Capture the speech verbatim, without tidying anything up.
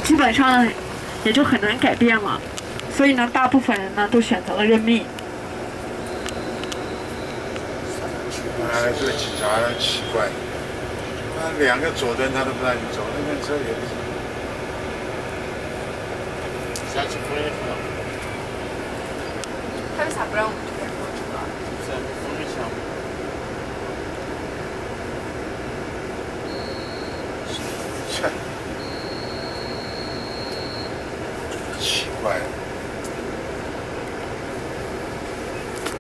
基本上也就很难改变了。所以呢，大部分人呢都选择了认命。 哎，这个警察奇怪，那两个左灯他都不让你走，那边车也不行。下去风也很大。 他为啥不让我们这边过车？ 在风一响。切，奇怪了。